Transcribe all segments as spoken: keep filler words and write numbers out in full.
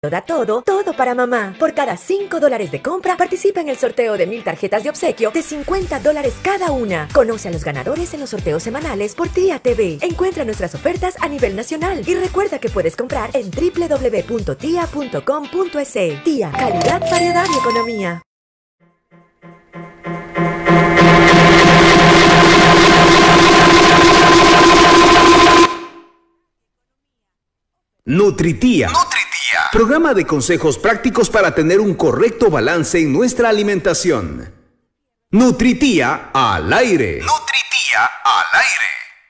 Da todo, todo para mamá. Por cada cinco dólares de compra, participa en el sorteo de mil tarjetas de obsequio de cincuenta dólares cada una. Conoce a los ganadores en los sorteos semanales por Tía T V. Encuentra nuestras ofertas a nivel nacional y recuerda que puedes comprar en doble u doble u doble u punto tia punto com punto es. Tía, calidad, variedad y economía. Nutritía. Nutritía. Programa de consejos prácticos para tener un correcto balance en nuestra alimentación. Nutritía al aire. Nutritía al aire.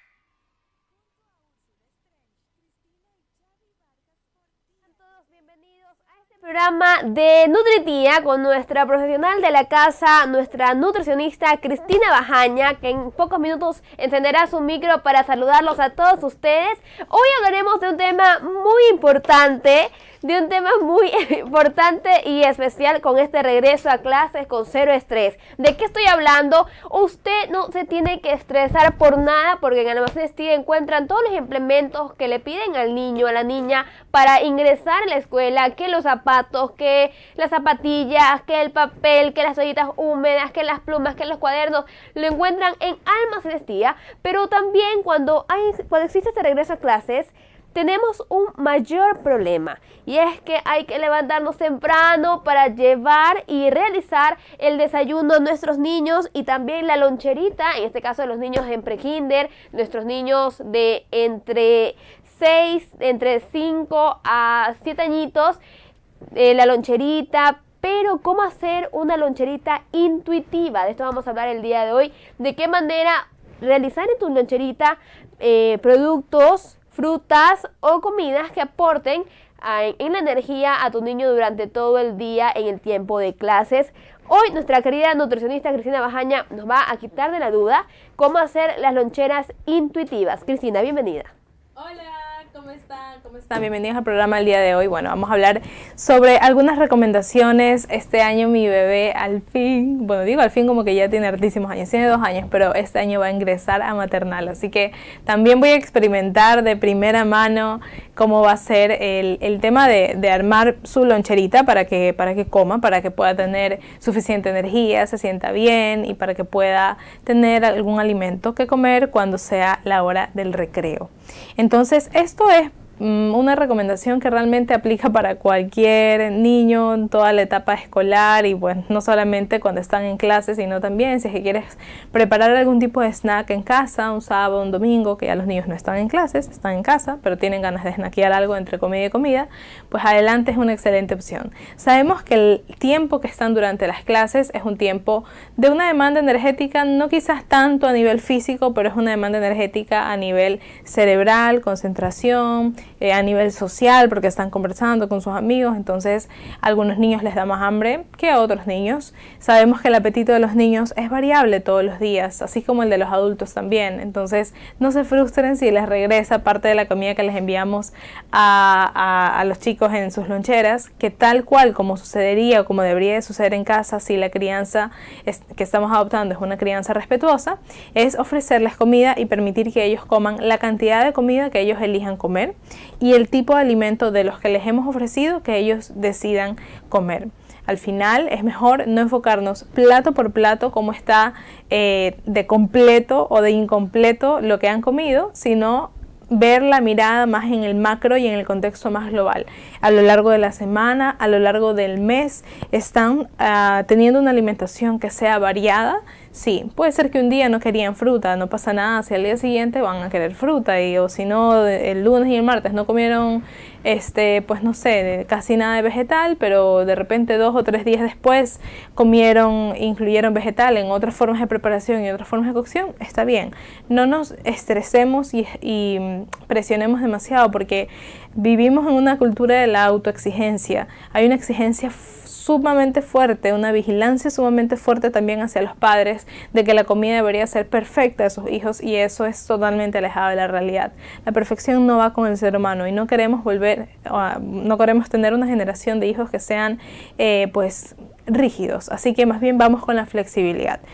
Programa de Nutritía con nuestra profesional de la casa, nuestra nutricionista Cristina Bajaña, que en pocos minutos encenderá su micro para saludarlos a todos ustedes. Hoy hablaremos de un tema muy importante, de un tema muy importante y especial con este regreso a clases con cero estrés. ¿De qué estoy hablando? Usted no se tiene que estresar por nada, porque en Almacén Estilo encuentran todos los implementos que le piden al niño, a la niña, para ingresar a la escuela, que los zapatos, que las zapatillas, que el papel, que las toallitas húmedas, que las plumas, que los cuadernos, lo encuentran en Almacén Estilo. Pero también cuando, hay, cuando existe este regreso a clases, tenemos un mayor problema, y es que hay que levantarnos temprano para llevar y realizar el desayuno a nuestros niños y también la loncherita, en este caso de los niños en prekinder, nuestros niños de entre seis, entre cinco a siete añitos, eh, la loncherita. Pero ¿cómo hacer una loncherita intuitiva? De esto vamos a hablar el día de hoy, de qué manera realizar en tu loncherita eh, productos, frutas o comidas que aporten a, en la energía a tu niño durante todo el día en el tiempo de clases. Hoy nuestra querida nutricionista Cristina Bajaña nos va a quitar de la duda cómo hacer las loncheras intuitivas. Cristina, bienvenida. Hola, ¿cómo están? ¿Cómo están? Bienvenidos al programa el día de hoy. Bueno, vamos a hablar sobre algunas recomendaciones. Este año mi bebé al fin, bueno, digo al fin como que ya tiene hartísimos años, tiene dos años, pero este año va a ingresar a maternal. Así que también voy a experimentar de primera mano cómo va a ser el, el tema de, de armar su loncherita para que, para que coma, para que pueda tener suficiente energía, se sienta bien y para que pueda tener algún alimento que comer cuando sea la hora del recreo. Entonces, esto es mm, una recomendación que realmente aplica para cualquier niño en toda la etapa escolar y pues no solamente cuando están en clase, sino también si es que quieres preparar algún tipo de snack en casa, un sábado, un domingo, que ya los niños no están en clases, están en casa, pero tienen ganas de snackear algo entre comida y comida, pues adelante es una excelente opción. Sabemos que el tiempo que están durante las clases es un tiempo de una demanda energética, no quizás tanto a nivel físico, pero es una demanda energética a nivel cerebral, concentración, eh, a nivel social, porque están conversando con sus amigos. Entonces a algunos niños les da más hambre que a otros niños. Sabemos que el apetito de los niños es variable todos los días, así como el de los adultos también. Entonces no se frustren si les regresa parte de la comida que les enviamos a, a, a los chicos en sus loncheras, que tal cual como sucedería o como debería de suceder en casa si la crianza es, que estamos adoptando es una crianza respetuosa, es ofrecerles comida y permitir que ellos coman la cantidad de comida que ellos elijan comer y el tipo de alimento de los que les hemos ofrecido que ellos decidan comer. Al final es mejor no enfocarnos plato por plato cómo está eh, de completo o de incompleto lo que han comido, sino ver la mirada más en el macro y en el contexto más global. A lo largo de la semana, a lo largo del mes, están uh, teniendo una alimentación que sea variada. Sí, puede ser que un día no querían fruta, no pasa nada, si al día siguiente van a querer fruta, y, o si no, el lunes y el martes no comieron, este, pues no sé, casi nada de vegetal, pero de repente dos o tres días después comieron, incluyeron vegetal en otras formas de preparación y otras formas de cocción, está bien. No nos estresemos y, y presionemos demasiado, porque vivimos en una cultura de la autoexigencia. Hay una exigencia sumamente fuerte, una vigilancia sumamente fuerte también hacia los padres de que la comida debería ser perfecta de sus hijos, y eso es totalmente alejado de la realidad. La perfección no va con el ser humano y no queremos volver, uh, no queremos tener una generación de hijos que sean eh, pues rígidos, así que más bien vamos con la flexibilidad.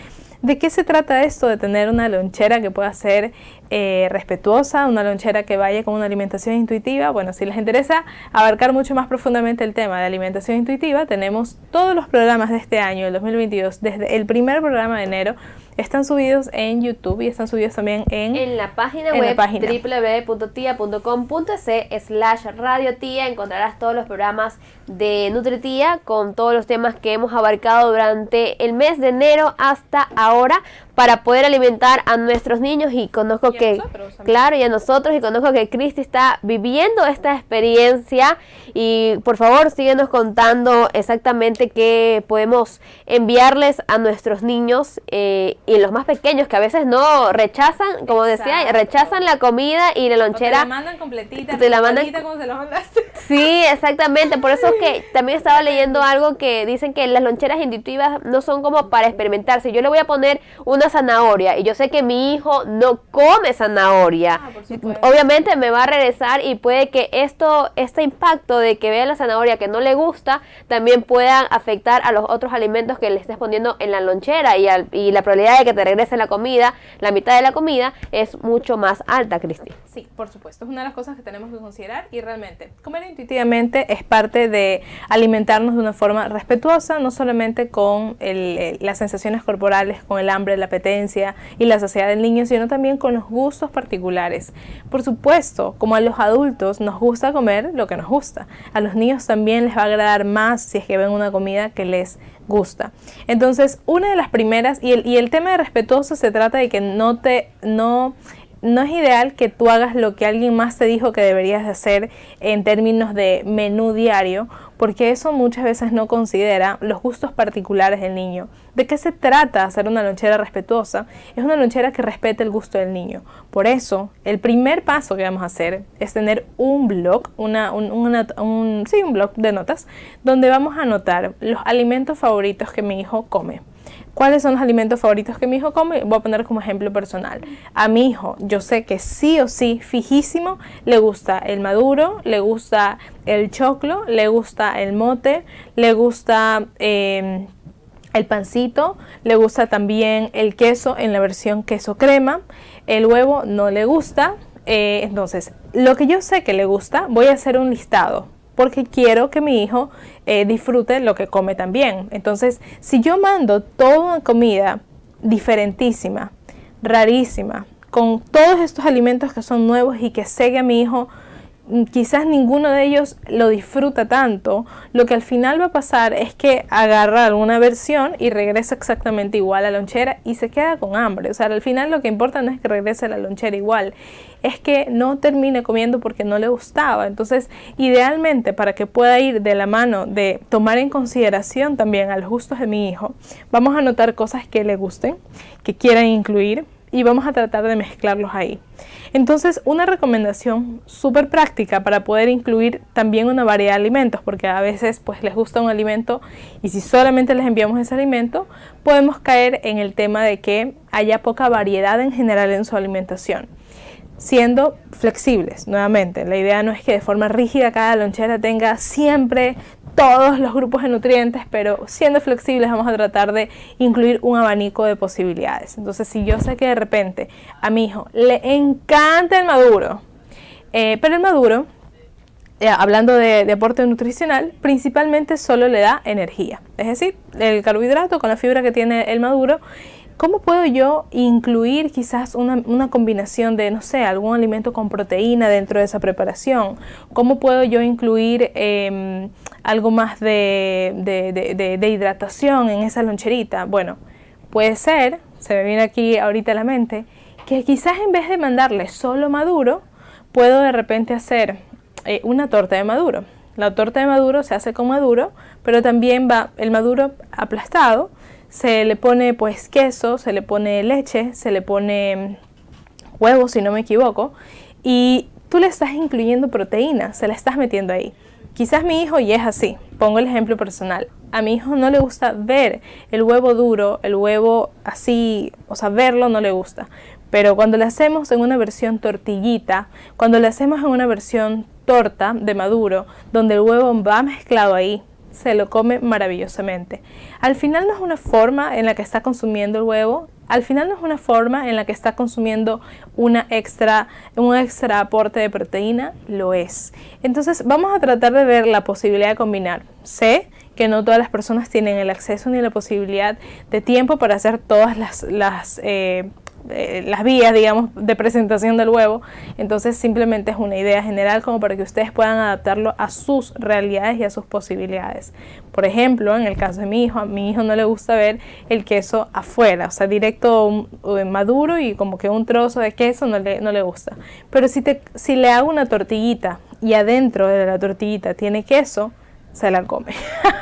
¿De qué se trata esto de tener una lonchera que pueda ser eh, respetuosa, una lonchera que vaya con una alimentación intuitiva? Bueno, si les interesa abarcar mucho más profundamente el tema de alimentación intuitiva, tenemos todos los programas de este año, el dos mil veintidós, desde el primer programa de enero, están subidos en YouTube y están subidos también en, en la página en web la página. w w w punto tia punto com punto es slash radio tía. Encontrarás todos los programas de NutriTía con todos los temas que hemos abarcado durante el mes de enero hasta ahora para poder alimentar a nuestros niños. Y conozco y que, claro, y a nosotros, y conozco que Cristi está viviendo esta experiencia. Y por favor, síguenos contando exactamente qué podemos enviarles a nuestros niños eh, y los más pequeños, que a veces no rechazan, como Exacto. decía, rechazan la comida y la lonchera. O te la mandan completita, te la mandan como se lo mandaste. Sí, exactamente. Por eso es que también estaba leyendo algo que dicen que las loncheras intuitivas no son como para experimentar. Si yo le voy a poner una zanahoria y yo sé que mi hijo no come zanahoria, Ah, por supuesto. obviamente me va a regresar y puede que esto, este impacto de que vea la zanahoria que no le gusta también pueda afectar a los otros alimentos que le estés poniendo en la lonchera, y, al, y la probabilidad de que te regrese la comida, la mitad de la comida, es mucho más alta, Cristi. Sí, por supuesto, es una de las cosas que tenemos que considerar. Y realmente, comer intuitivamente es parte de alimentarnos de una forma respetuosa, no solamente con el, el, las sensaciones corporales, con el hambre, la apetencia y la saciedad del niño, sino también con los gustos particulares. Por supuesto, como a los adultos nos gusta comer lo que nos gusta, a los niños también les va a agradar más si es que ven una comida que les gusta. Entonces, una de las primeras, y el, y el tema de respetuoso se trata de que no te, no, no es ideal que tú hagas lo que alguien más te dijo que deberías de hacer en términos de menú diario, porque eso muchas veces no considera los gustos particulares del niño. ¿De qué se trata hacer una lonchera respetuosa? Es una lonchera que respete el gusto del niño. Por eso, el primer paso que vamos a hacer es tener un blog, una, un, una, un, sí, un blog de notas, donde vamos a anotar los alimentos favoritos que mi hijo come. ¿Cuáles son los alimentos favoritos que mi hijo come? Voy a poner como ejemplo personal. A mi hijo, yo sé que sí o sí, fijísimo, le gusta el maduro, le gusta el choclo, le gusta el mote, le gusta eh, el pancito, le gusta también el queso en la versión queso crema, el huevo no le gusta. Eh, entonces, lo que yo sé que le gusta, voy a hacer un listado, porque quiero que mi hijo eh, disfrute lo que come también. Entonces, si yo mando toda una comida diferentísima, rarísima, con todos estos alimentos que son nuevos y que sé que a mi hijo quizás ninguno de ellos lo disfruta tanto, lo que al final va a pasar es que agarra alguna versión y regresa exactamente igual a la lonchera y se queda con hambre. O sea, al final lo que importa no es que regrese a la lonchera igual, es que no termine comiendo porque no le gustaba. Entonces, idealmente, para que pueda ir de la mano de tomar en consideración también a los gustos de mi hijo, vamos a anotar cosas que le gusten, que quieran incluir, y vamos a tratar de mezclarlos ahí. Entonces, una recomendación súper práctica para poder incluir también una variedad de alimentos, porque a veces pues les gusta un alimento y si solamente les enviamos ese alimento, podemos caer en el tema de que haya poca variedad en general en su alimentación. Siendo flexibles, nuevamente, la idea no es que de forma rígida cada lonchera tenga siempre todos los grupos de nutrientes, pero siendo flexibles vamos a tratar de incluir un abanico de posibilidades. Entonces, si yo sé que de repente a mi hijo le encanta el maduro, eh, pero el maduro, eh, hablando de, de aporte nutricional, principalmente solo le da energía, es decir, el carbohidrato con la fibra que tiene el maduro. ¿Cómo puedo yo incluir quizás una, una combinación de, no sé, algún alimento con proteína dentro de esa preparación? ¿Cómo puedo yo incluir eh, algo más de, de, de, de, de hidratación en esa loncherita? Bueno, puede ser, se me viene aquí ahorita a la mente, que quizás en vez de mandarle solo maduro, puedo de repente hacer eh, una torta de maduro. La torta de maduro se hace con maduro, pero también va el maduro aplastado, se le pone pues queso, se le pone leche, se le pone huevo si no me equivoco, y tú le estás incluyendo proteína, se la estás metiendo ahí. Quizás mi hijo y es así, pongo el ejemplo personal, a mi hijo no le gusta ver el huevo duro, el huevo así, o sea, verlo no le gusta, pero cuando le hacemos en una versión tortillita, cuando le hacemos en una versión torta de maduro, donde el huevo va mezclado ahí, se lo come maravillosamente. Al final no es una forma en la que está consumiendo el huevo, al final no es una forma en la que está consumiendo una extra, un extra aporte de proteína, lo es. Entonces vamos a tratar de ver la posibilidad de combinar. Sé que no todas las personas tienen el acceso ni la posibilidad de tiempo para hacer todas las, las eh, Eh, las vías, digamos, de presentación del huevo. Entonces simplemente es una idea general como para que ustedes puedan adaptarlo a sus realidades y a sus posibilidades. Por ejemplo, en el caso de mi hijo, a mi hijo no le gusta ver el queso afuera, o sea, directo um, maduro y como que un trozo de queso no le, no le gusta. Pero si, te, si le hago una tortillita y adentro de la tortillita tiene queso, se la come.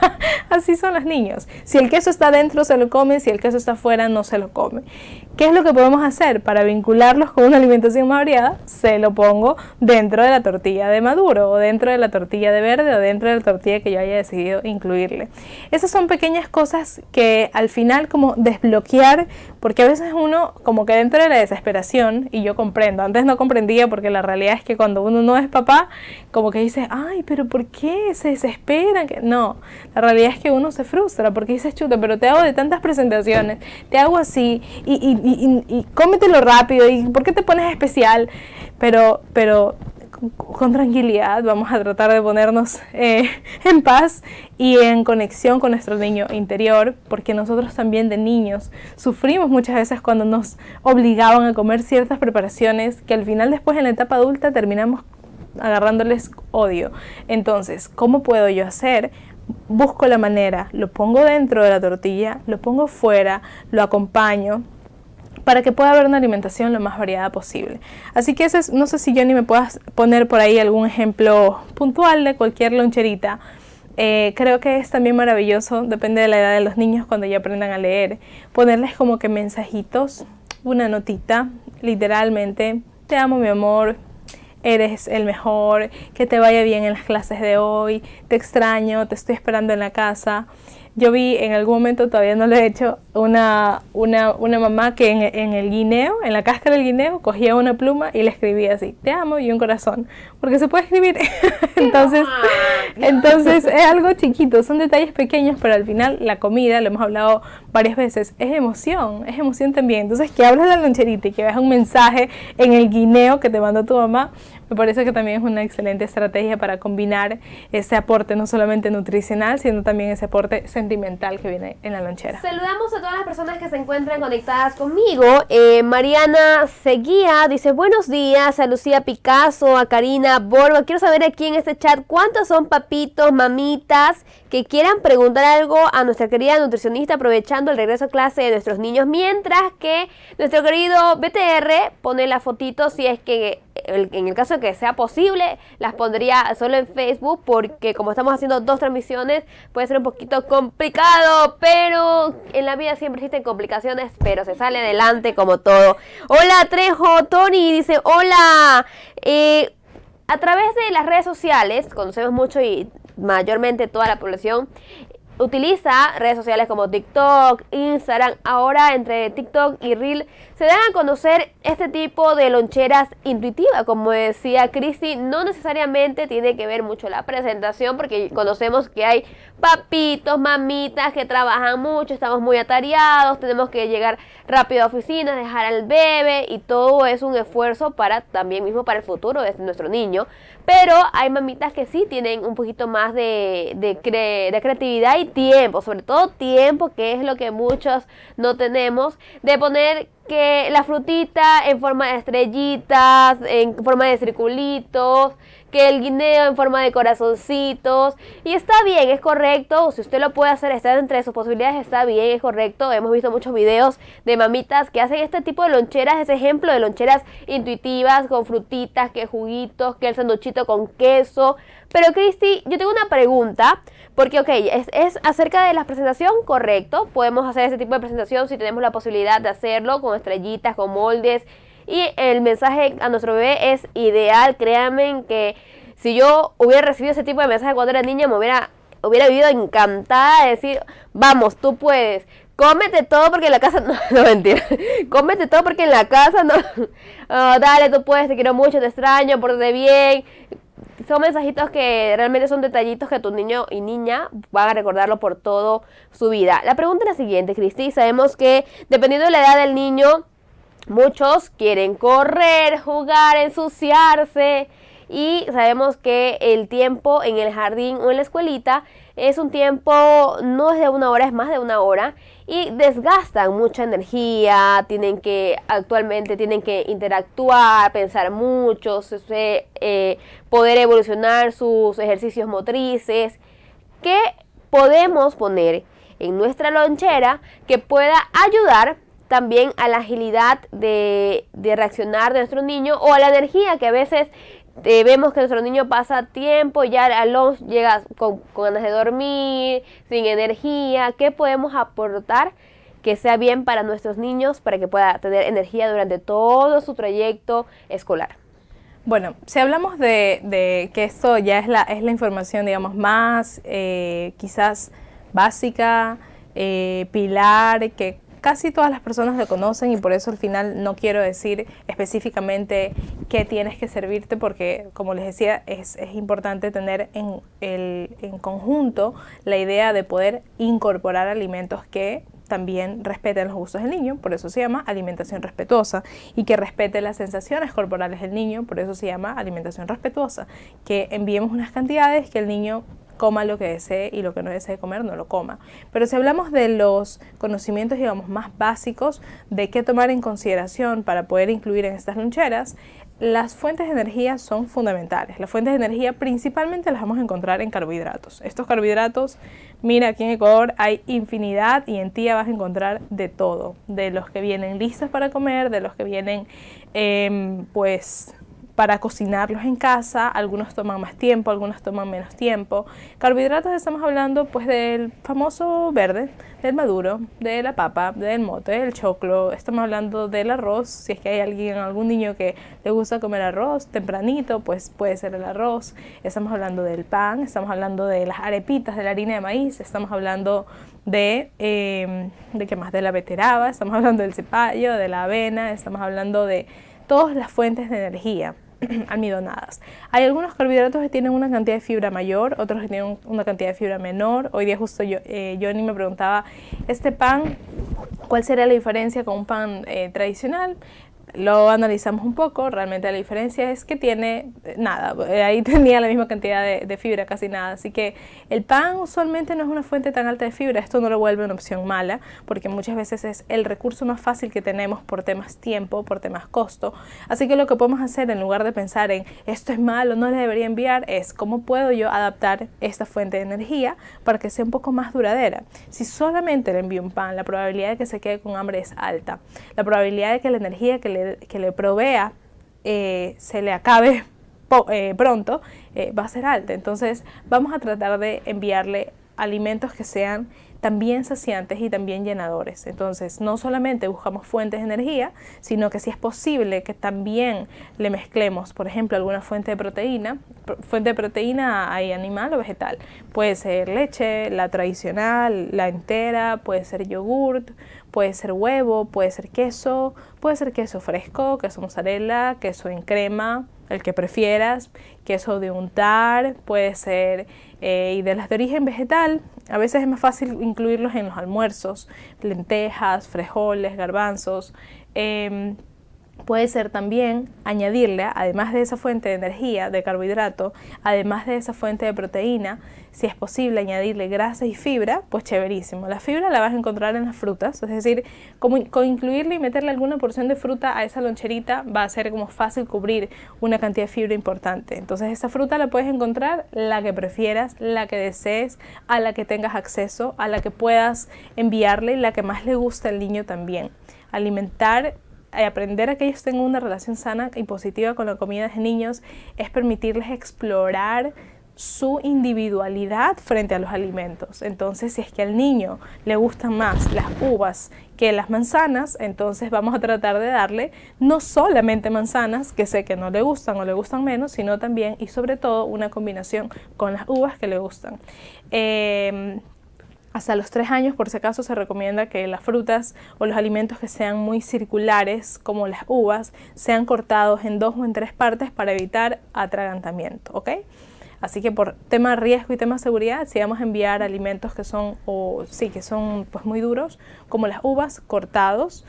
Así son los niños. Si el queso está dentro, se lo come. Si el queso está afuera, no se lo come. ¿Qué es lo que podemos hacer para vincularlos con una alimentación más variada? Se lo pongo dentro de la tortilla de maduro, o dentro de la tortilla de verde, o dentro de la tortilla que yo haya decidido incluirle. Esas son pequeñas cosas que al final como desbloquear, porque a veces uno como que dentro de la desesperación, y yo comprendo, antes no comprendía porque la realidad es que cuando uno no es papá, como que dice, ay, pero ¿por qué se desesperan? No, la realidad es que uno se frustra porque dices, chuta, pero te hago de tantas presentaciones, te hago así, y, y, y, y, y cómetelo rápido, y ¿por qué te pones especial? Pero, pero con, con tranquilidad vamos a tratar de ponernos eh, en paz y en conexión con nuestro niño interior, porque nosotros también de niños sufrimos muchas veces cuando nos obligaban a comer ciertas preparaciones que al final después en la etapa adulta terminamos agarrándoles odio. Entonces, ¿cómo puedo yo hacer? Busco la manera, lo pongo dentro de la tortilla, lo pongo fuera, lo acompaño para que pueda haber una alimentación lo más variada posible. Así que ese es, no sé si Johnny me puedas poner por ahí algún ejemplo puntual de cualquier loncherita. Eh, creo que es también maravilloso, depende de la edad de los niños cuando ya aprendan a leer, ponerles como que mensajitos, una notita, literalmente, te amo mi amor, eres el mejor, que te vaya bien en las clases de hoy, te extraño, te estoy esperando en la casa. Yo vi en algún momento, todavía no lo he hecho, una, una, una mamá que en, en el guineo, en la cáscara del guineo, cogía una pluma y le escribía así, te amo y un corazón, porque se puede escribir. entonces, entonces es algo chiquito, son detalles pequeños, pero al final la comida, lo hemos hablado varias veces, es emoción, es emoción también. Entonces que abras la loncherita y que veas un mensaje en el guineo que te mandó tu mamá, me parece que también es una excelente estrategia para combinar ese aporte no solamente nutricional, sino también ese aporte sentimental que viene en la lonchera. Saludamos a todas las personas que se encuentran conectadas conmigo. Eh, Mariana Seguía dice, buenos días, a Lucía Picasso, a Karina Borba. Quiero saber aquí en este chat cuántos son papitos, mamitas, que quieran preguntar algo a nuestra querida nutricionista aprovechando el regreso a clase de nuestros niños, mientras que nuestro querido B T R pone la fotito, si es que en el caso de que sea posible, las pondría solo en Facebook, porque como estamos haciendo dos transmisiones, puede ser un poquito complicado, pero en la vida siempre existen complicaciones, pero se sale adelante como todo. Hola Trejo, Tony dice, hola, eh, a través de las redes sociales, conocemos mucho y mayormente toda la población utiliza redes sociales como TikTok, Instagram. Ahora entre TikTok y Reel se dan a conocer este tipo de loncheras intuitivas. Como decía Cristi, no necesariamente tiene que ver mucho la presentación, porque conocemos que hay papitos, mamitas que trabajan mucho, estamos muy atareados, tenemos que llegar rápido a oficinas, dejar al bebé, y todo es un esfuerzo para también mismo para el futuro de nuestro niño. Pero hay mamitas que sí tienen un poquito más de, de, cre de creatividad y tiempo, sobre todo tiempo, que es lo que muchos no tenemos, de poner que la frutita en forma de estrellitas, en forma de circulitos, que el guineo en forma de corazoncitos, y está bien, es correcto, si usted lo puede hacer, está entre sus posibilidades, está bien, es correcto. Hemos visto muchos videos de mamitas que hacen este tipo de loncheras, ese ejemplo de loncheras intuitivas con frutitas, que juguitos, que el sanduchito con queso. Pero Cristi, yo tengo una pregunta, porque ok, es, es acerca de la presentación, correcto, podemos hacer ese tipo de presentación si tenemos la posibilidad de hacerlo con estrellitas, con moldes, y el mensaje a nuestro bebé es ideal. Créanme que si yo hubiera recibido ese tipo de mensaje cuando era niña, me hubiera, hubiera vivido encantada de decir, vamos, tú puedes, cómete todo porque en la casa, no, no mentira, cómete todo porque en la casa no, oh, dale, tú puedes, te quiero mucho, te extraño, pórtate bien. son mensajitos que realmente son detallitos que tu niño y niña van a recordarlo por toda su vida. La pregunta es la siguiente, Cristi. Sabemos que dependiendo de la edad del niño, muchos quieren correr, jugar, ensuciarse, y sabemos que el tiempo en el jardín o en la escuelita es un tiempo, no es de una hora, es más de una hora, y desgastan mucha energía, tienen que, actualmente tienen que interactuar, pensar mucho, se, eh, poder evolucionar sus ejercicios motrices. ¿Qué podemos poner en nuestra lonchera que pueda ayudar también a la agilidad de, de reaccionar de nuestro niño, o a la energía que a veces eh, vemos que nuestro niño pasa tiempo, ya al lunch llega con, con ganas de dormir, sin energía? ¿Qué podemos aportar que sea bien para nuestros niños para que pueda tener energía durante todo su trayecto escolar? Bueno, si hablamos de, de que esto ya es la, es la información, digamos, más eh, quizás básica, eh, pilar, que casi todas las personas lo conocen, y por eso al final no quiero decir específicamente qué tienes que servirte, porque como les decía, es, es importante tener en, el, en conjunto la idea de poder incorporar alimentos que también respeten los gustos del niño, por eso se llama alimentación respetuosa, y que respete las sensaciones corporales del niño, por eso se llama alimentación respetuosa, que enviemos unas cantidades que el niño coma lo que desee, y lo que no desee comer no lo coma. Pero si hablamos de los conocimientos, digamos, más básicos de qué tomar en consideración para poder incluir en estas loncheras, las fuentes de energía son fundamentales. Las fuentes de energía principalmente las vamos a encontrar en carbohidratos. Estos carbohidratos, mira, aquí en Ecuador hay infinidad, y en Tía vas a encontrar de todo, de los que vienen listos para comer, de los que vienen eh, pues para cocinarlos en casa. Algunos toman más tiempo, algunos toman menos tiempo. Carbohidratos estamos hablando pues del famoso verde, del maduro, de la papa, del mote, del choclo. Estamos hablando del arroz. Si es que hay alguien, algún niño que le gusta comer arroz tempranito, pues puede ser el arroz. Estamos hablando del pan, estamos hablando de las arepitas, de la harina de maíz, estamos hablando de, eh, ¿de qué más? De la beteraba, estamos hablando del zapallo, de la avena, estamos hablando de todas las fuentes de energía almidonadas. Hay algunos carbohidratos que tienen una cantidad de fibra mayor, otros que tienen una cantidad de fibra menor. Hoy día justo yo, eh, Johnny me preguntaba, ¿este pan, cuál sería la diferencia con un pan eh, tradicional? Lo analizamos un poco, realmente la diferencia es que tiene nada, ahí tenía la misma cantidad de, de fibra, casi nada, así que el pan usualmente no es una fuente tan alta de fibra. Esto no lo vuelve una opción mala, porque muchas veces es el recurso más fácil que tenemos por temas tiempo, por temas costo, así que lo que podemos hacer en lugar de pensar en esto es malo, no le debería enviar, es cómo puedo yo adaptar esta fuente de energía para que sea un poco más duradera. Si solamente le envío un pan, la probabilidad de que se quede con hambre es alta, la probabilidad de que la energía que le que le provea eh, se le acabe eh, pronto, eh, va a ser alta. Entonces vamos a tratar de enviarle alimentos que sean también saciantes y también llenadores. Entonces no solamente buscamos fuentes de energía, sino que si es posible que también le mezclemos, por ejemplo, alguna fuente de proteína. Fuente de proteína hay animal o vegetal. Puede ser leche, la tradicional, la entera, puede ser yogurt, puede ser huevo, puede ser queso, puede ser queso fresco, queso mozzarella, queso en crema, el que prefieras, queso de untar, puede ser, eh, y de las de origen vegetal, a veces es más fácil incluirlos en los almuerzos, lentejas, frijoles, garbanzos. Eh, Puede ser también añadirle, además de esa fuente de energía, de carbohidrato, además de esa fuente de proteína, si es posible añadirle grasa y fibra, pues chéverísimo. La fibra la vas a encontrar en las frutas, es decir, como, con incluirle y meterle alguna porción de fruta a esa loncherita va a ser como fácil cubrir una cantidad de fibra importante. Entonces esa fruta la puedes encontrar la que prefieras, la que desees, a la que tengas acceso, a la que puedas enviarle y la que más le gusta al niño también. Alimentar y aprender a que ellos tengan una relación sana y positiva con la comida de niños es permitirles explorar su individualidad frente a los alimentos. Entonces, si es que al niño le gustan más las uvas que las manzanas, entonces vamos a tratar de darle no solamente manzanas, que sé que no le gustan o le gustan menos, sino también y sobre todo una combinación con las uvas que le gustan. Eh, Hasta los tres años, por si acaso, se recomienda que las frutas o los alimentos que sean muy circulares, como las uvas, sean cortados en dos o en tres partes para evitar atragantamiento, ¿ok? Así que por tema riesgo y tema seguridad, si vamos a enviar alimentos que son, o sí, que son pues muy duros, como las uvas, cortados.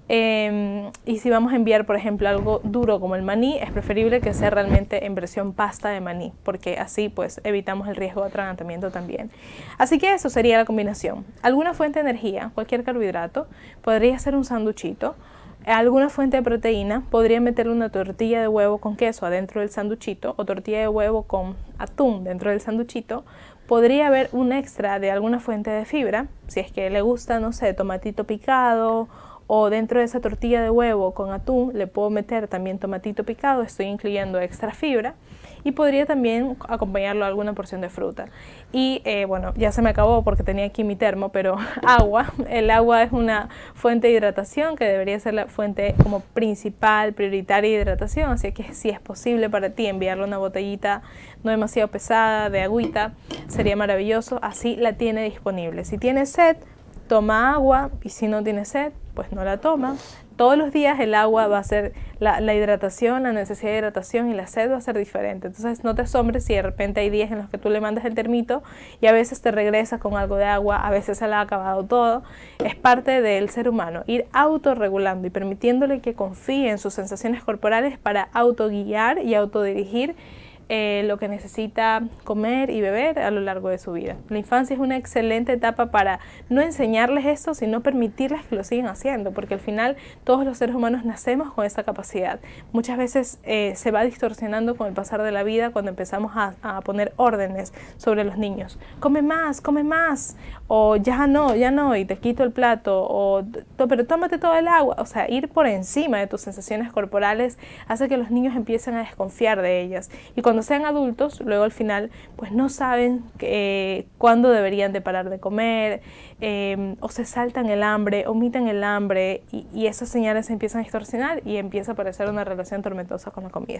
Eh, y si vamos a enviar, por ejemplo, algo duro como el maní, es preferible que sea realmente en versión pasta de maní, porque así pues evitamos el riesgo de atragantamiento también. Así que eso sería la combinación. Alguna fuente de energía, cualquier carbohidrato, podría ser un sanduchito. Alguna fuente de proteína, podría meterle una tortilla de huevo con queso adentro del sanduchito o tortilla de huevo con atún dentro del sanduchito. Podría haber un extra de alguna fuente de fibra, si es que le gusta, no sé, tomatito picado, o dentro de esa tortilla de huevo con atún le puedo meter también tomatito picado, estoy incluyendo extra fibra, y podría también acompañarlo a alguna porción de fruta. Y eh, bueno, ya se me acabó porque tenía aquí mi termo, pero agua. El agua es una fuente de hidratación que debería ser la fuente como principal, prioritaria de hidratación, así que si es posible para ti enviarle una botellita no demasiado pesada de agüita, sería maravilloso, así la tiene disponible. Si tiene sed, toma agua, y si no tiene sed, pues no la toma. Todos los días el agua va a ser, la, la hidratación, la necesidad de hidratación y la sed va a ser diferente. Entonces no te asombres si de repente hay días en los que tú le mandas el termito y a veces te regresas con algo de agua, a veces se le ha acabado todo. Es parte del ser humano, ir autorregulando y permitiéndole que confíe en sus sensaciones corporales para autoguiar y autodirigir Eh, lo que necesita comer y beber a lo largo de su vida. La infancia es una excelente etapa para no enseñarles esto, sino permitirles que lo sigan haciendo, porque al final todos los seres humanos nacemos con esa capacidad. Muchas veces eh, se va distorsionando con el pasar de la vida cuando empezamos a, a poner órdenes sobre los niños. Come más, come más, o ya no, ya no, y te quito el plato, o pero tómate todo el agua. O sea, ir por encima de tus sensaciones corporales hace que los niños empiecen a desconfiar de ellas, y cuando Cuando sean adultos, luego al final, pues no saben eh, cuándo deberían de parar de comer, eh, o se saltan el hambre, omiten el hambre, y, y esas señales se empiezan a distorsionar y empieza a aparecer una relación tormentosa con la comida.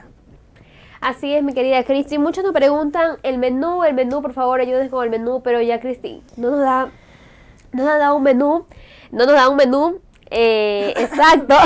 Así es, mi querida Cristi. Muchos nos preguntan el menú, el menú, por favor, ayúdenos con el menú, pero ya Cristi no nos da, no nos da un menú, no nos da un menú. Eh, exacto.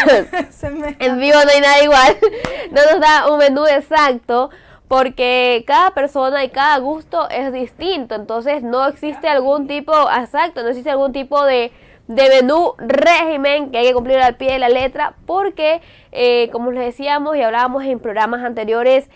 En vivo no hay nada igual. No nos da un menú exacto porque cada persona y cada gusto es distinto. Entonces no existe algún tipo exacto, no existe algún tipo de, de menú régimen que hay que cumplir al pie de la letra, porque eh, como les decíamos y hablábamos en programas anteriores,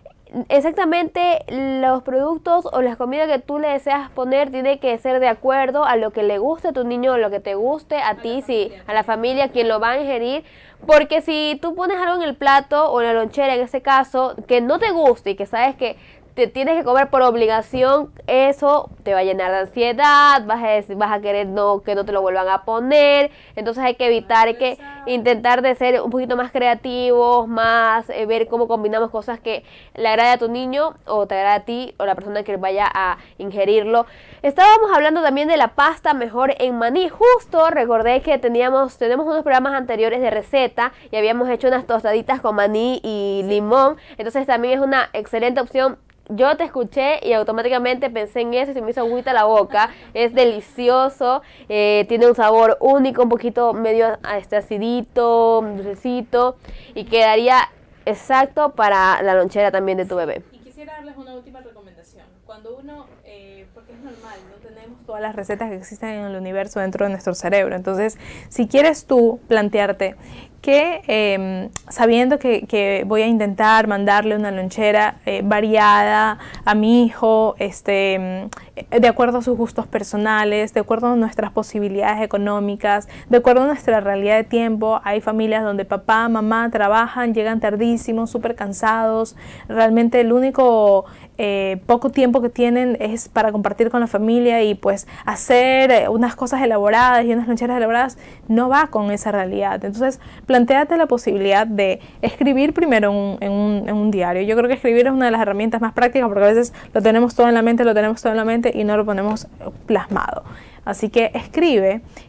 exactamente los productos o las comidas que tú le deseas poner tiene que ser de acuerdo a lo que le guste a tu niño, a lo que te guste a ti, si a la familia, quien lo va a ingerir, porque si tú pones algo en el plato o en la lonchera, en ese caso, que no te guste y que sabes que te tienes que comer por obligación, eso te va a llenar de ansiedad, vas a, decir, vas a querer no, que no te lo vuelvan a poner. Entonces hay que evitar, hay que intentar de ser un poquito más creativos, más eh, ver cómo combinamos cosas que le agrade a tu niño o te agrade a ti o la persona que vaya a ingerirlo. Estábamos hablando también de la pasta mejor en maní. Justo recordé que teníamos tenemos unos programas anteriores de receta y habíamos hecho unas tostaditas con maní y limón. Entonces también es una excelente opción. Yo te escuché y automáticamente pensé en eso y se me hizo agüita la boca. Es delicioso, eh, tiene un sabor único, un poquito medio este, acidito, dulcecito, y quedaría exacto para la lonchera también de tu bebé. Y quisiera darles una última recomendación. Cuando uno, eh, porque es normal, no tenemos todas las recetas que existen en el universo dentro de nuestro cerebro. Entonces, si quieres tú plantearte que eh, sabiendo que, que voy a intentar mandarle una lonchera eh, variada a mi hijo, este, de acuerdo a sus gustos personales, de acuerdo a nuestras posibilidades económicas, de acuerdo a nuestra realidad de tiempo. Hay familias donde papá, mamá trabajan, llegan tardísimos, súper cansados, realmente el único eh, poco tiempo que tienen es para compartir con la familia, y pues hacer unas cosas elaboradas y unas loncheras elaboradas no va con esa realidad. Entonces, plantéate la posibilidad de escribir primero un, en, un, en un diario. Yo creo que escribir es una de las herramientas más prácticas, porque a veces lo tenemos todo en la mente, lo tenemos todo en la mente y no lo ponemos plasmado. Así que escribe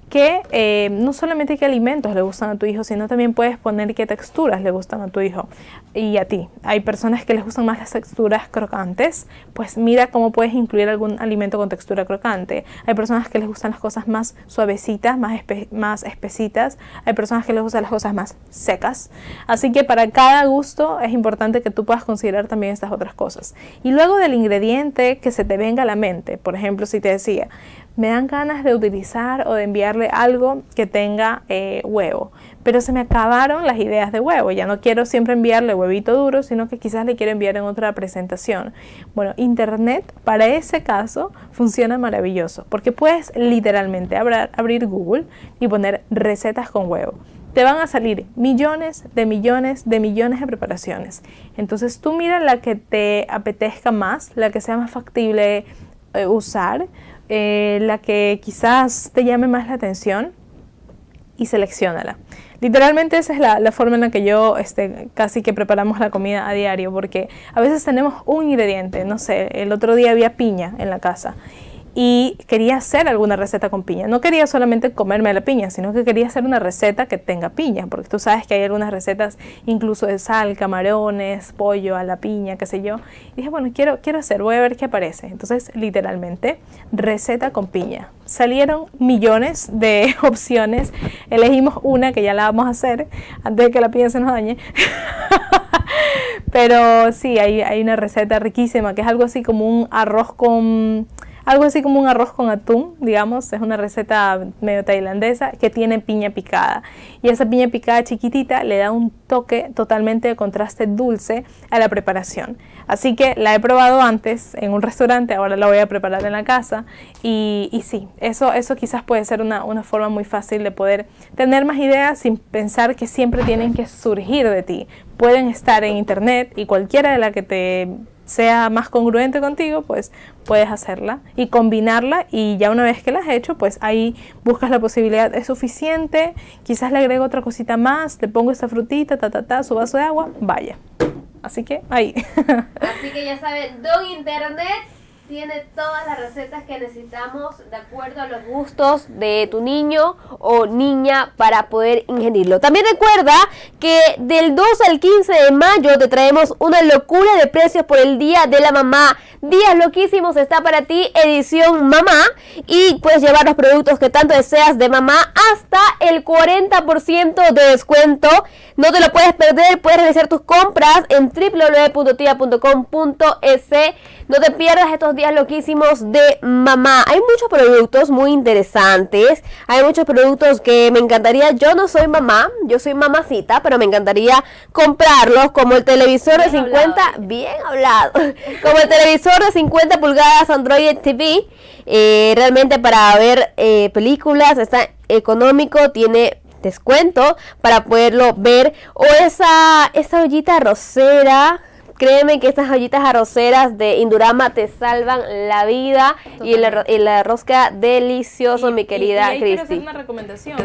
que eh, no solamente qué alimentos le gustan a tu hijo, sino también puedes poner qué texturas le gustan a tu hijo y a ti. Hay personas que les gustan más las texturas crocantes, pues mira cómo puedes incluir algún alimento con textura crocante. Hay personas que les gustan las cosas más suavecitas, más, espe más espesitas. Hay personas que les gustan las cosas más secas. Así que para cada gusto es importante que tú puedas considerar también estas otras cosas. Y luego del ingrediente que se te venga a la mente, por ejemplo, si te decía, me dan ganas de utilizar o de enviarle algo que tenga eh, huevo, pero se me acabaron las ideas de huevo. Ya no quiero siempre enviarle huevito duro, sino que quizás le quiero enviar en otra presentación. Bueno, Internet para ese caso funciona maravilloso, porque puedes literalmente abrir, abrir Google y poner recetas con huevo. Te van a salir millones de millones de millones de preparaciones. Entonces tú mira la que te apetezca más, la que sea más factible eh, usar, Eh, la que quizás te llame más la atención y selecciónala. Literalmente esa es la, la forma en la que yo este, casi que preparamos la comida a diario, porque a veces tenemos un ingrediente, no sé, el otro día había piña en la casa y quería hacer alguna receta con piña. No quería solamente comerme la piña, sino que quería hacer una receta que tenga piña, porque tú sabes que hay algunas recetas incluso de sal, camarones, pollo a la piña, qué sé yo. Y dije, bueno, quiero, quiero hacer, voy a ver qué aparece. Entonces, literalmente, receta con piña. Salieron millones de opciones. Elegimos una que ya la vamos a hacer antes de que la piña se nos dañe. Pero sí, hay, hay una receta riquísima que es algo así como un arroz con... Algo así como un arroz con atún, digamos, es una receta medio tailandesa que tiene piña picada. Y esa piña picada chiquitita le da un toque totalmente de contraste dulce a la preparación. Así que la he probado antes en un restaurante, ahora la voy a preparar en la casa. Y, y sí, eso, eso quizás puede ser una, una forma muy fácil de poder tener más ideas sin pensar que siempre tienen que surgir de ti. Pueden estar en internet y cualquiera de la que te sea más congruente contigo, pues puedes hacerla y combinarla, y ya una vez que la has hecho, pues ahí buscas la posibilidad, es suficiente, quizás le agrego otra cosita más, le pongo esta frutita, ta, ta, ta, su vaso de agua, vaya. Así que ahí. Así que ya saben, Don Internet tiene todas las recetas que necesitamos de acuerdo a los gustos de tu niño o niña para poder ingerirlo. También recuerda que del dos al quince de mayo te traemos una locura de precios por el Día de la Mamá. Días loquísimos está para ti, edición mamá, y puedes llevar los productos que tanto deseas de mamá hasta el cuarenta por ciento de descuento. No te lo puedes perder, puedes realizar tus compras en w w w punto tia punto com punto es. No te pierdas estos días loquísimos de mamá. Hay muchos productos muy interesantes. Hay muchos productos que me encantaría. Yo no soy mamá, yo soy mamacita, pero me encantaría comprarlos, como el televisor de cincuenta, bien hablado, como el televisor de cincuenta pulgadas Android T V. Eh, realmente para ver eh, películas está económico, tiene descuento para poderlo ver. O esa, esa ollita arrocera. Créeme que estas ollitas arroceras de Indurama te salvan la vida. Totalmente. Y el, arro y la rosca delicioso, y, mi querida Cristi. Quiero hacer una recomendación.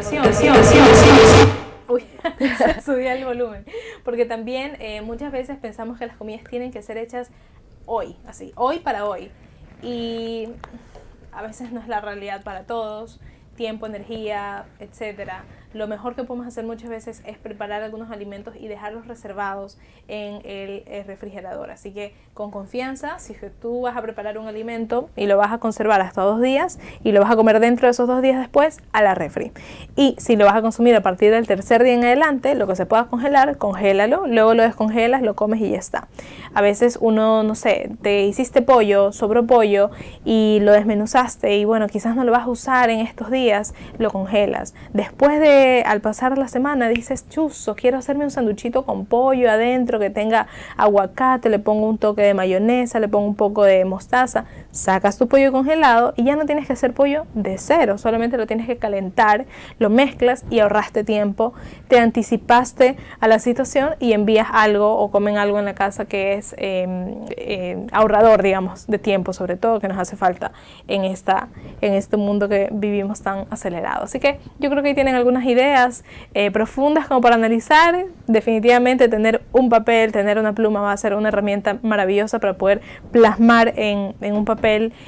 Uy, subí el volumen. Porque también eh, muchas veces pensamos que las comidas tienen que ser hechas hoy, así, hoy para hoy. Y a veces no es la realidad para todos. Tiempo, energía, etcétera. Lo mejor que podemos hacer muchas veces es preparar algunos alimentos y dejarlos reservados en el, el refrigerador. Así que con confianza, si tú vas a preparar un alimento y lo vas a conservar hasta dos días y lo vas a comer dentro de esos dos días después, a la refri. Y si lo vas a consumir a partir del tercer día en adelante, lo que se pueda congelar, congélalo, luego lo descongelas, lo comes y ya está. A veces uno, no sé, te hiciste pollo, sobró pollo y lo desmenuzaste y bueno, quizás no lo vas a usar en estos días, lo congelas. Después de al pasar la semana dices, chuzo, quiero hacerme un sanduchito con pollo adentro que tenga aguacate, le pongo un toque de mayonesa, le pongo un poco de mostaza, sacas tu pollo congelado y ya no tienes que hacer pollo de cero, solamente lo tienes que calentar, lo mezclas y ahorraste tiempo, te anticipaste a la situación y envías algo o comen algo en la casa que es eh, eh, ahorrador, digamos, de tiempo, sobre todo que nos hace falta en, esta, en este mundo que vivimos tan acelerado. Así que yo creo que ahí tienen algunas ideas eh, profundas como para analizar. Definitivamente tener un papel, tener una pluma va a ser una herramienta maravillosa para poder plasmar en, en un papel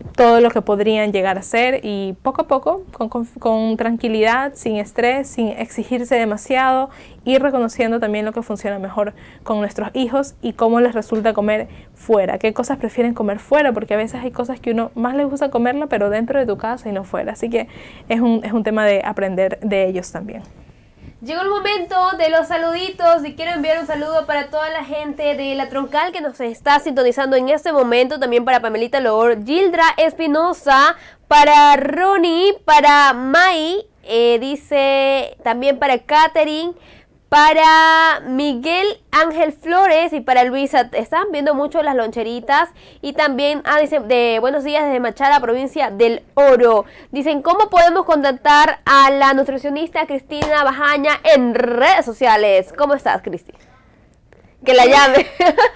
todo lo que podrían llegar a ser, y poco a poco, con, con, con tranquilidad, sin estrés, sin exigirse demasiado, ir reconociendo también lo que funciona mejor con nuestros hijos y cómo les resulta comer fuera, qué cosas prefieren comer fuera, porque a veces hay cosas que uno más les gusta comerla, pero dentro de tu casa y no fuera. Así que es un, es un tema de aprender de ellos también. Llegó el momento de los saluditos y quiero enviar un saludo para toda la gente de La Troncal que nos está sintonizando en este momento, también para Pamelita Lor, Gildra Espinosa, para Ronnie, para Mai, eh, dice también para Katherine, para Miguel Ángel Flores y para Luisa. Están viendo mucho las loncheritas. Y también, ah, dice, de buenos días desde Machala, provincia del Oro. Dicen, ¿cómo podemos contactar a la nutricionista Cristina Bajaña en redes sociales? ¿Cómo estás, Cristi? Que la llame.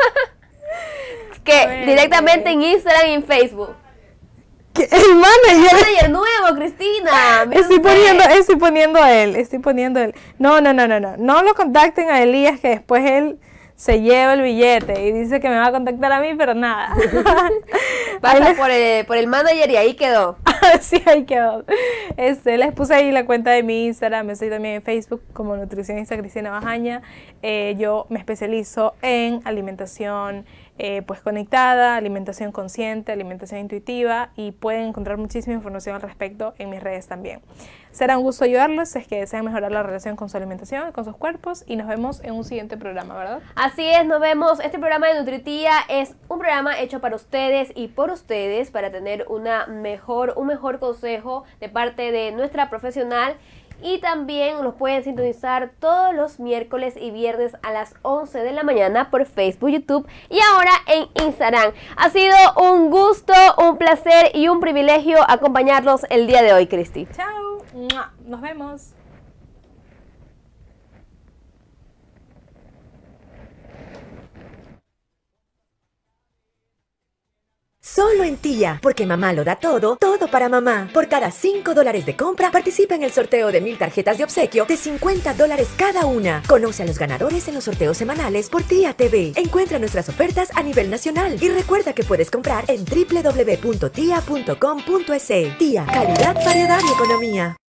Que Bueno, directamente en Instagram y en Facebook. El manager. Manager nuevo, Cristina. Mira Estoy usted. poniendo, estoy poniendo a él, estoy poniendo a él. No, no, no, no, no. No lo contacten a Elías, que después él se lleva el billete y dice que me va a contactar a mí, pero nada. Pasa por el, por el manager y ahí quedó. Sí, ahí quedó. Este, les puse ahí la cuenta de mi Instagram, estoy también en Facebook como nutricionista Cristina Bajaña. Eh, yo me especializo en alimentación eh, pues conectada, alimentación consciente, alimentación intuitiva, y pueden encontrar muchísima información al respecto en mis redes también. Será un gusto ayudarlos si es que desean mejorar la relación con su alimentación, con sus cuerpos, y nos vemos en un siguiente programa, ¿verdad? Así es, nos vemos. Este programa de Nutritía es un programa hecho para ustedes y por ustedes para tener una mejor, un mejor consejo de parte de nuestra profesional. Y también los pueden sintonizar todos los miércoles y viernes a las once de la mañana por Facebook, YouTube y ahora en Instagram. Ha sido un gusto, un placer y un privilegio acompañarlos el día de hoy, Cristi. Chao, nos vemos. Solo en Tía, porque mamá lo da todo, todo para mamá. Por cada cinco dólares de compra, participa en el sorteo de mil tarjetas de obsequio de cincuenta dólares cada una. Conoce a los ganadores en los sorteos semanales por Tía T V. Encuentra nuestras ofertas a nivel nacional y recuerda que puedes comprar en doble u doble u doble u punto tia punto com punto es. Tía, calidad, variedad y economía.